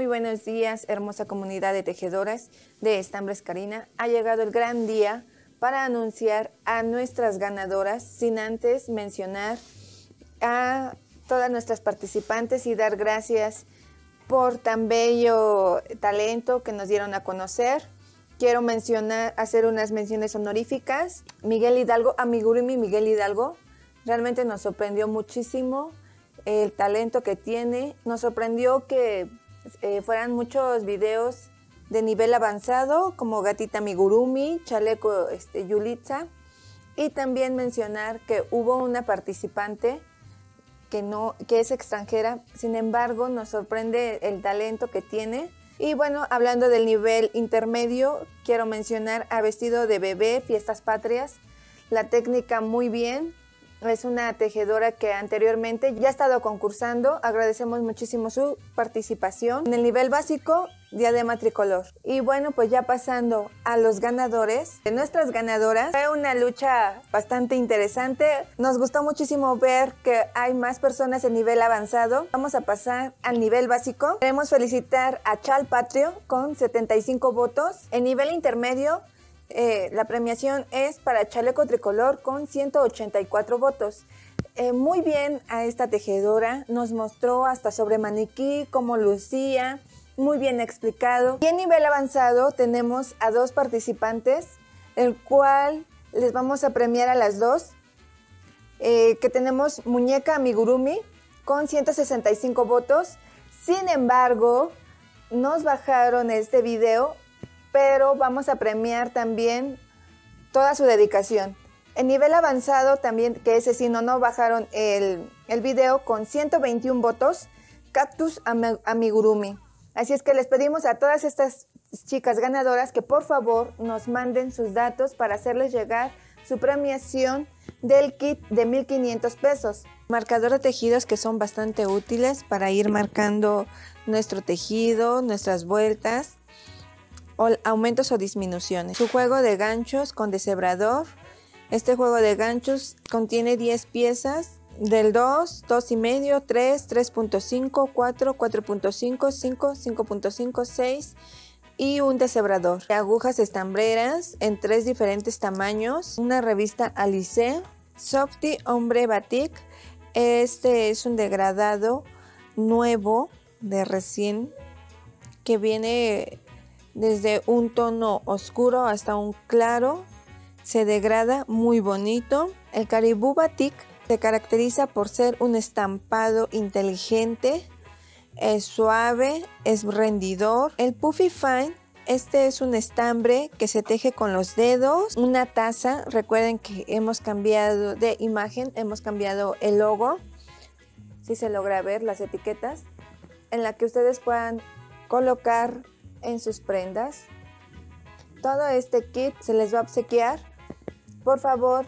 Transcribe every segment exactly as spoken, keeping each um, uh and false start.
Muy buenos días, hermosa comunidad de tejedoras de Estambres Karina. Ha llegado el gran día para anunciar a nuestras ganadoras, sin antes mencionar a todas nuestras participantes y dar gracias por tan bello talento que nos dieron a conocer. Quiero mencionar, hacer unas menciones honoríficas. Miguel Hidalgo, amigurumi Miguel Hidalgo, realmente nos sorprendió muchísimo el talento que tiene. Nos sorprendió que eh, fueran muchos videos de nivel avanzado, como Gatita Amigurumi, Chaleco este, Yulitza. Y también mencionar que hubo una participante que, no, que es extranjera, sin embargo nos sorprende el talento que tiene. Y bueno, hablando del nivel intermedio, quiero mencionar a Vestido de Bebé, Fiestas Patrias. La técnica muy bien, es una tejedora que anteriormente ya ha estado concursando. Agradecemos muchísimo su participación. En el nivel básico, Diadema Tricolor. Y bueno, pues ya pasando a los ganadores, de nuestras ganadoras, fue una lucha bastante interesante. Nos gustó muchísimo ver que hay más personas en nivel avanzado. Vamos a pasar al nivel básico. Queremos felicitar a Chal Patrio con setenta y cinco votos. En nivel intermedio, Eh, la premiación es para Chaleco Tricolor con ciento ochenta y cuatro votos. Eh, muy bien a esta tejedora, nos mostró hasta sobre maniquí, cómo lucía, muy bien explicado. Y en nivel avanzado tenemos a dos participantes, el cual les vamos a premiar a las dos, eh, que tenemos Muñeca Amigurumi con ciento sesenta y cinco votos. Sin embargo, nos bajaron este video, pero vamos a premiar también toda su dedicación. En nivel avanzado también, que ese sí no, no bajaron el, el video, con ciento veintiún votos, Cactus Amigurumi. Así es que les pedimos a todas estas chicas ganadoras que por favor nos manden sus datos para hacerles llegar su premiación del kit de mil quinientos pesos. Marcador de tejidos que son bastante útiles para ir marcando nuestro tejido, nuestras vueltas, o aumentos o disminuciones. Su juego de ganchos con deshebrador. Este juego de ganchos contiene diez piezas del dos, dos y medio, tres, tres punto cinco, cuatro, cuatro punto cinco, cinco, cinco punto cinco, seis y un deshebrador. Agujas estambreras en tres diferentes tamaños. Una revista Alice. Softy Hombre Batik. Este es un degradado nuevo de recién, que viene desde un tono oscuro hasta un claro, se degrada muy bonito. El Caribú Batik se caracteriza por ser un estampado inteligente, es suave, es rendidor. El Puffy Fine, este es un estambre que se teje con los dedos. Una taza, recuerden que hemos cambiado de imagen, hemos cambiado el logo, si se logra ver las etiquetas, en la que ustedes puedan colocar en sus prendas. Todo este kit se les va a obsequiar. Por favor,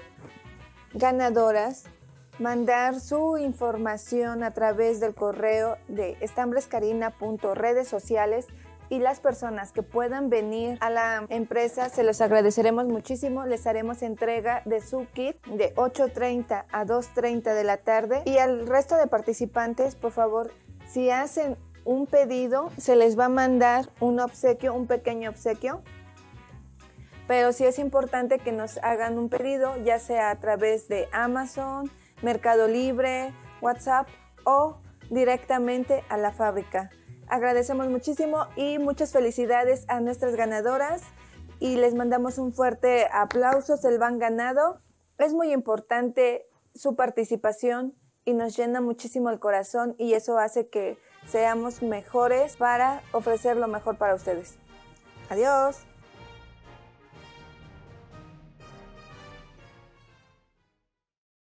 ganadoras, mandar su información a través del correo de estambrescarina punto redes sociales, y las personas que puedan venir a la empresa se los agradeceremos muchísimo. Les haremos entrega de su kit de ocho treinta a dos treinta de la tarde. Y al resto de participantes, por favor, si hacen un pedido, se les va a mandar un obsequio, un pequeño obsequio. Pero sí es importante que nos hagan un pedido, ya sea a través de Amazon, Mercado Libre, WhatsApp o directamente a la fábrica. Agradecemos muchísimo y muchas felicidades a nuestras ganadoras y les mandamos un fuerte aplauso, se lo han ganado. Es muy importante su participación y nos llena muchísimo el corazón, y eso hace que seamos mejores para ofrecer lo mejor para ustedes. Adiós.